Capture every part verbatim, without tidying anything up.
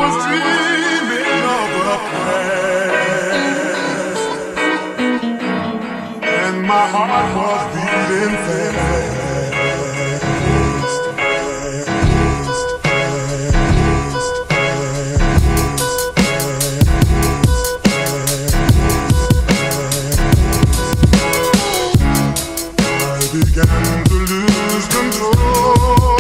was dreaming of the past, and my heart was beating fast. Began to lose control.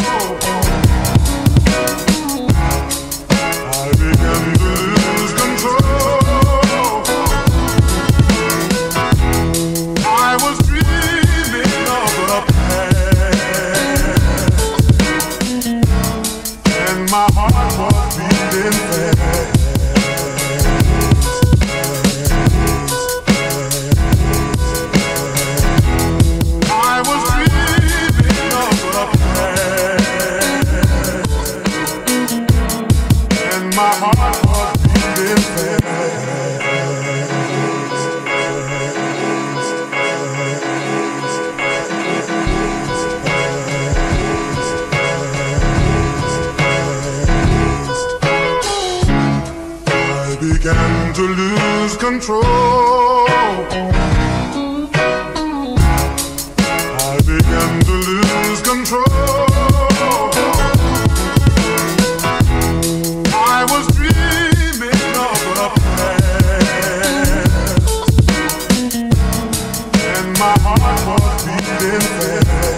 I began to lose control. I was dreaming of the past, and my heart was beating fast. My heart was beating fast. I began to lose control. I began to lose control. I was dreaming of the past, and my heart was beating fast.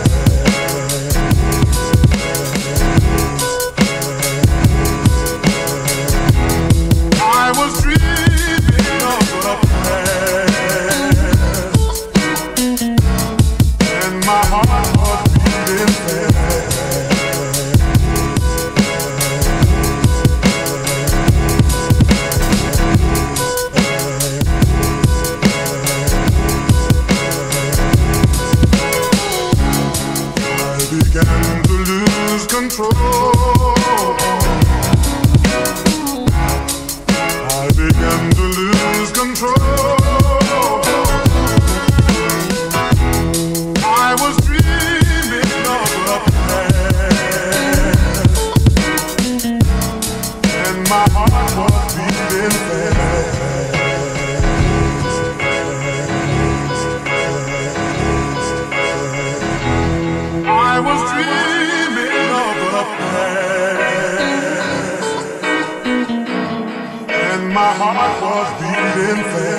I was dreaming of the past, and my heart was beating fast. Began to lose control. I began to lose control. I was dreaming of the past, and my heart was beating fast. I was dreaming of the past, and my heart was beating fast.